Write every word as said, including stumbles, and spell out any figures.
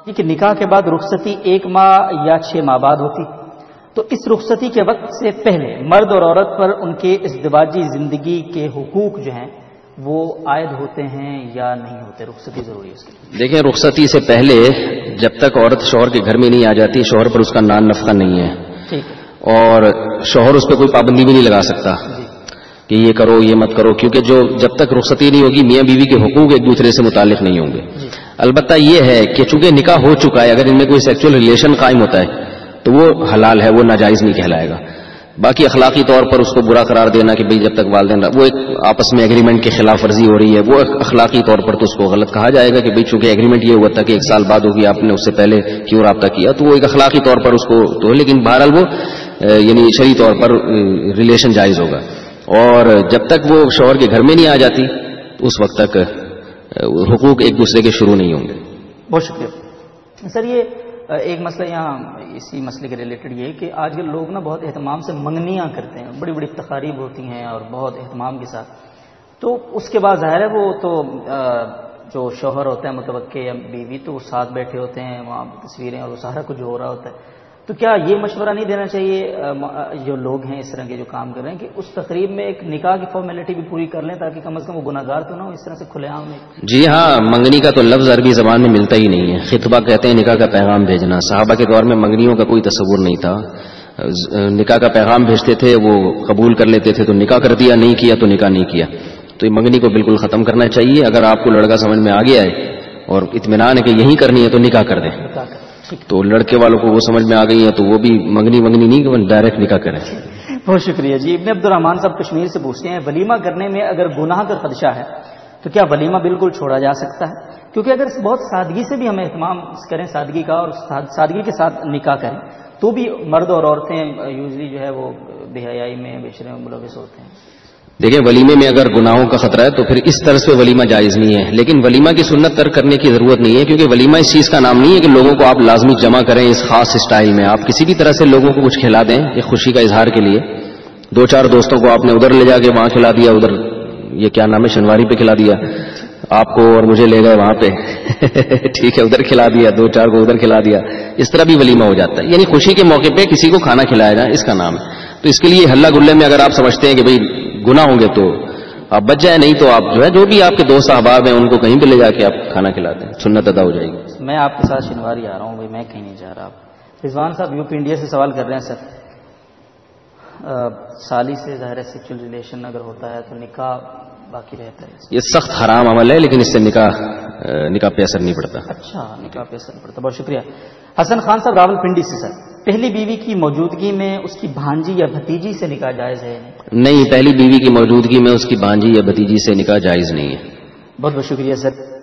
یہ کہ نکاح کے بعد رخصتی ایک ماہ یا چھ ماہ بعد ہوتی، تو اس رخصتی کے وقت سے پہلے مرد اور عورت پر ان کے ازدواجی زندگی کے حقوق جو ہیں وہ عائد ہوتے ہیں یا نہیں ہوتے؟ رخصتی ضروری ہے اس کے لیے؟ دیکھیں، رخصتی سے پہلے جب تک عورت شوہر کے گھر میں نہیں آ جاتی، شوہر پر اس کا نان نفقہ نہیں ہے، ٹھیک ہے، اور شوہر اس پہ کوئی پابندی بھی نہیں لگا سکتا کہ یہ کرو یہ مت کرو، کیونکہ جو جب تک رخصتی نہیں ہوگی میاں بیوی کے حقوق ایک دوسرے سے متعلق نہیں ہوں گے۔ البتہ یہ ہے کہ چونکہ نکاح ہو چکا ہے، اگر ان میں کوئی سیکچول ریلیشن قائم ہوتا ہے تو وہ حلال ہے، وہ ناجائز نہیں کہلائے گا۔ باقی اخلاقی طور پر اس کو برا قرار دینا کہ بھئی جب تک والدین، وہ ایک آپس میں ایگریمنٹ کی خلاف ورزی ہو رہی ہے، وہ اخلاقی طور پر تو اس کو غلط کہا جائے گا کہ بھئی چونکہ ایگریمنٹ یہ ہوا تھا کہ ایک سال بعد ہوگی، آپ نے اس سے پہلے کیوں رابطہ کیا، تو وہ ایک اخلاقی طور پر اس کو تو، لیکن بہرحال وہ یعنی شرعی طور پر ریلیشن جائز ہوگا۔ اور جب تک وہ شوہر کے گھر میں نہیں آ جاتی تو اس وقت تک حقوق ایک دوسرے کے شروع نہیں ہوں گے۔ بہت شکریہ سر۔ یہ ایک مسئلہ یہاں اسی مسئلے کے ریلیٹڈ یہ ہے کہ آج کل لوگ نا بہت اہتمام سے منگنیاں کرتے ہیں، بڑی بڑی تقاریب ہوتی ہیں اور بہت اہتمام کے ساتھ، تو اس کے بعد ظاہر ہے وہ تو جو شوہر ہوتا ہے متوقع یا بیوی تو وہ ساتھ بیٹھے ہوتے ہیں، وہاں تصویریں اور وہ سارا کچھ ہو رہا ہوتا ہے، تو کیا یہ مشورہ نہیں دینا چاہیے جو لوگ ہیں اس طرح کے جو کام کر رہے ہیں کہ اس تقریب میں ایک نکاح کی فارمیلٹی بھی پوری کر لیں تاکہ کم از کم وہ گناہ گار تو نہ ہو اس طرح سے کھلے عام میں؟ جی ہاں، منگنی کا تو لفظ عربی زبان میں ملتا ہی نہیں ہے، خطبہ کہتے ہیں نکاح کا پیغام بھیجنا۔ صحابہ کے دور میں منگنیوں کا کوئی تصور نہیں تھا، نکاح کا پیغام بھیجتے تھے، وہ قبول کر لیتے تھے تو نکاح کر دیا، نہیں کیا تو نکاح نہیں کیا۔ تو یہ منگنی کو بالکل ختم کرنا چاہیے۔ اگر آپ کو لڑکا سمجھ میں آ گیا ہے اور اطمینان ہے کہ یہی کرنی ہے تو نکاح کر دیں، تو لڑکے والوں کو وہ سمجھ میں آ گئی ہے تو وہ بھی منگنی منگنی نہیں کہ ڈائریکٹ نکاح کریں۔ بہت شکریہ جی۔ ابن عبد الرحمان صاحب کشمیر سے پوچھتے ہیں ولیمہ کرنے میں اگر گناہ کا خدشہ ہے تو کیا ولیمہ بالکل چھوڑا جا سکتا ہے؟ کیونکہ اگر بہت سادگی سے بھی ہم اہتمام کریں، سادگی کا، اور سادگی کے ساتھ نکاح کریں تو بھی مرد اور عورتیں یوزلی جو ہے وہ بے حیائی میں بے شرمی میں ملوث ہوتے ہیں۔ دیکھیں، ولیمے میں اگر گناہوں کا خطرہ ہے تو پھر اس طرح سے ولیمہ جائز نہیں ہے، لیکن ولیمہ کی سنت ترک کرنے کی ضرورت نہیں ہے، کیونکہ ولیمہ اس چیز کا نام نہیں ہے کہ لوگوں کو آپ لازمی جمع کریں اس خاص اسٹائل میں۔ آپ کسی بھی طرح سے لوگوں کو کچھ کھلا دیں ایک خوشی کا اظہار کے لیے، دو چار دوستوں کو آپ نے ادھر لے جا کے وہاں کھلا دیا، ادھر یہ کیا نام ہے شنواری پہ کھلا دیا، آپ کو اور مجھے لے گئے وہاں پہ ٹھیک ہے، ادھر کھلا دیا، دو چار کو ادھر کھلا دیا، اس طرح بھی ولیمہ ہو جاتا ہے۔ یعنی خوشی کے موقع پہ کسی کو کھانا کھلایا جائے، اس کا نام ہے۔ تو اس کے لیے ہلہ گلے میں اگر آپ سمجھتے ہیں کہ بھئی گناہ ہوں گے تو آپ بچ جائیں، نہیں تو آپ جو ہے جو بھی آپ کے دوست احباب ہیں ان کو کہیں پہ لے جا کے آپ کھانا کھلاتے ہیں، سنت ادا ہو جائے گی۔ میں آپ کے ساتھ شنواری آ رہا ہوں بھائی، میں کہیں نہیں جا رہا۔ رضوان صاحب یو پی انڈیا سے سوال کر رہے ہیں، سر سالی سے ظاہر سیکچول ریلیشن اگر ہوتا ہے تو نکاح باقی رہتا ہے؟ یہ سخت حرام عمل ہے، لیکن اس سے نکاح نکاح پہ اثر نہیں پڑتا۔ اچھا، نکاح پہ اثر نہیں پڑتا، بہت شکریہ۔ حسن خان صاحب راول پنڈی سے، سر پہلی بیوی کی موجودگی میں اس کی بھانجی یا بھتیجی سے نکاح جائز ہے؟ نہیں، پہلی بیوی کی موجودگی میں اس کی بھانجی یا بھتیجی سے نکاح جائز نہیں ہے۔ بہت بہت شکریہ سر۔